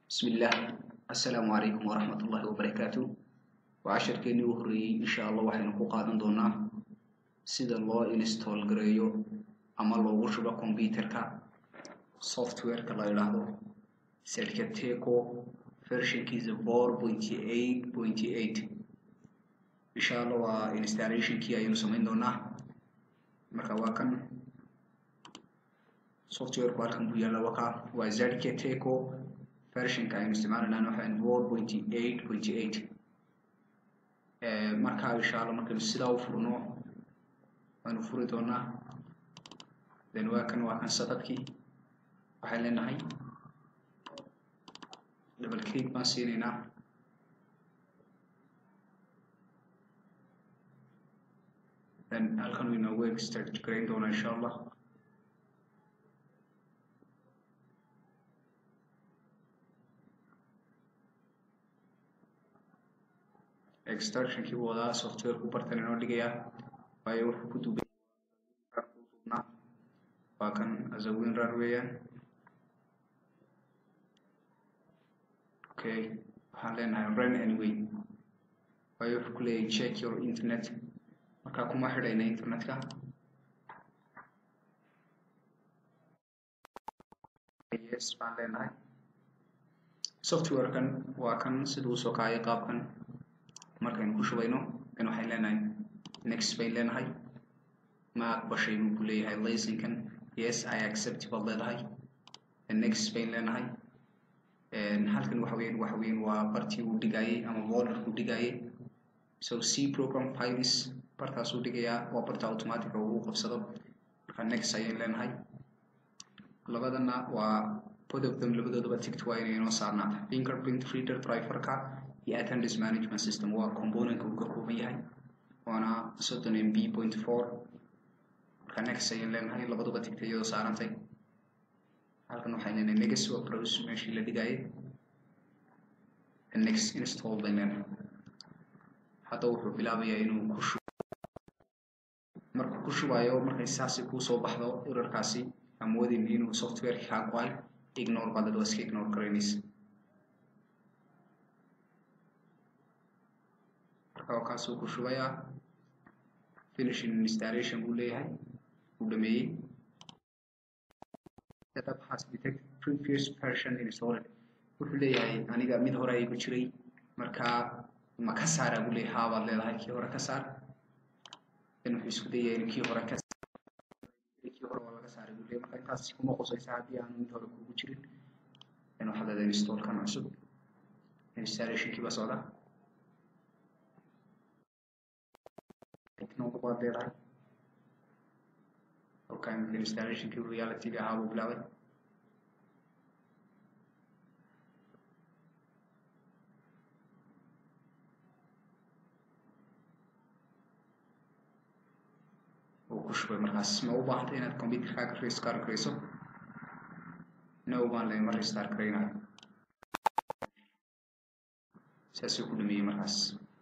بسم الله السلام عليكم ورحمة الله وبركاته وعشر كيني وهري إن شاء الله وحين قادم دونا سيد الله إنستول غريو أما الله وشبه كمبيوتر كا سوفتوير كلا يلاحظو ZK200 version كيز 4.8.8 إن شاء الله وإنستاليشن كي أيون سمين دونا مركا واكن software بالكم بيالا وكا و ZK200 version كاين استعمالنا نحن 4.8.8 marka insha Allah marka sida u furno aanu furi doonaa then waa kan sadadkii waxaan leenahay double click baan siinayna then halkan we know web start gareyn doona insha Allah extraction kii wada software ku bartan inoo dhigaya waayo wuxuu ku duubay waa kan azawin rar weeyaan okay waxaan leenahay run anyway waayo wuxuu ku leeyahay check your internet marka kuma xidhayna internetka yes baan leenahay software kan waa kan siduu soo kacay qaabkan markaan ku shubayno in waxay leenahay next bay leenahay ma aqbashay uu ku leeyahay license-kan yes I accept bal leedahay next bay leenahay halkan waxa weeyaan waa bartii uu dhigayay ama folder uu dhigayay so C program files bartaas uu dhigaya waa barta automatic uu qabsado marka next ay leenahay labadana waa both of them labadooda ticked waa inay noo saarnaa fingerprint reader driver ka attendance management system waa component uu ka kooban yahay waana 30 MB.4 marka next ay leenahay labaduba tigtay iyadoo saarantay halkan waxay leenahay next waa browse meeshii la dhigayay next install bay leenahay hadda wuxuu bilaabayaa inuu ku shubo markuu ku shubayo markay saasi ku soo baxdo errorkaasi amoodin inuu software ka qoay ignore baad dadwa iska ignore kareynaysa oo kaasoo ku shubaya finishing installation uu leeyahay uu dhameeyay setup has detected previous version installed wuxuu leeyahay aniga mid hore ay ku jiray marka ma ka saara uu leeyahay baad leedahay kii hore ka saar inuu isku dayayo kii hore ka waa laga saaray uu leeyahay marka taas kuma qosaysa hadii aan mid hore kugu jirin inuu xadada install kan cusub installation kii basooda no about there okay installation ki reality ga hawo bilaabay oo ku shubay markaas ma u baahantay inaad computer ka restart gareyso no baan leeyahay restart gareynaa saasi ku dhameeyay markaas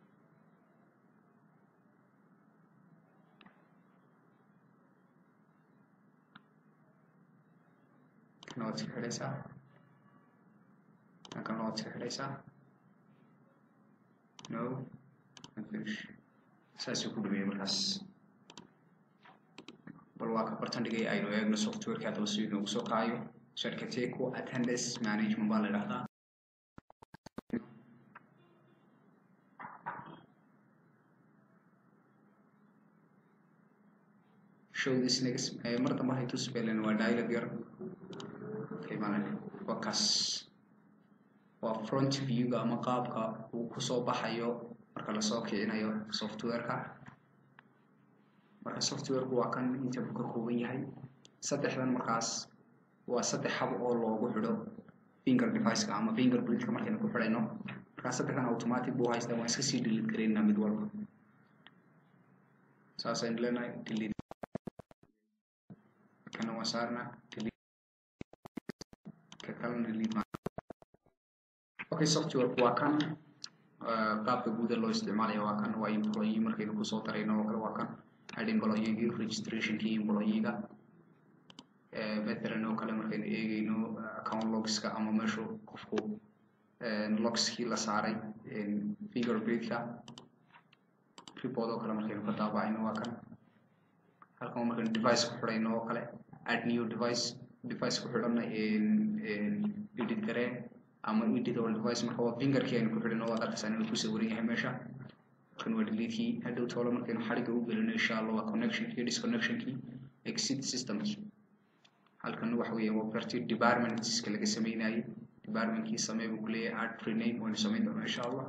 notes xiraysa halkan notes xiraysa no and finish saasi ku dhameeyay markaas bal waa ka bartan dhigay aynu eegno software ka hadda sidoo uu soo kaayo ZK200 attendance management baa la yiraahdaa show this next marta ma hayto spelling waa dialog yar وكاس وفرونت فيو ama qaabka uu ku soo baxayo marka la soo kicinayo software-ka marka software-ku waa kan inta uu ka kooban yahay saddexdan markaas waa saddex hab oo loogu xidho finger device-ka ama fingerprint-ka markaynu ku xidhayno marka saddexdan automatic buu haystaa waan iska sii delete gareynaa mid walba saasay leenahay delete kana waa saarna delete okay software waa kan qaabka guud ee loo isticmaalayo waa kan waa employee markaynu ku soo darayno waa kan add employee registration key employee-ga مثلا oo kale markaynu eegayno account logs ka ama meesha qofku logs kii la saaray fingerprint-ka report oo kale markaynu ka daabacayno waa kan halkan markaynu device ku xidhayno oo kale add new device ku xidhana edit garee ama edit all device marka waa fingerkii aynu ku xidhayno waad arkaysaa inuu ku sawiran yahay meesha kan waa delete-kii hadhow toolo markaynu xadhigga u gelino insha allah waa connection-kii disconnection-kii exit system-kii halkan waxa weeye waa bartii department-iska laga sameynayay department-kii samee buu ku leeyahay add free name waynu samayn doonaa insha allah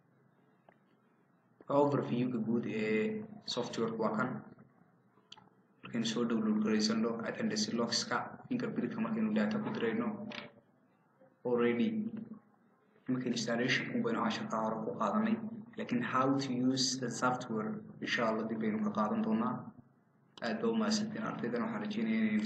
overview-ga guud ee software-ku waa kan markaynu soo download garaysano attendance logs-ka fingerprint-ka markaynu data ku dirayno already markaynu installation-ku baynu casharka hore ku qaadanay laakiin how to use the software insha allah dib baynu ka qaadan doonaa aad baa u mahadsantiin ardaydan waxaan rajeynayaa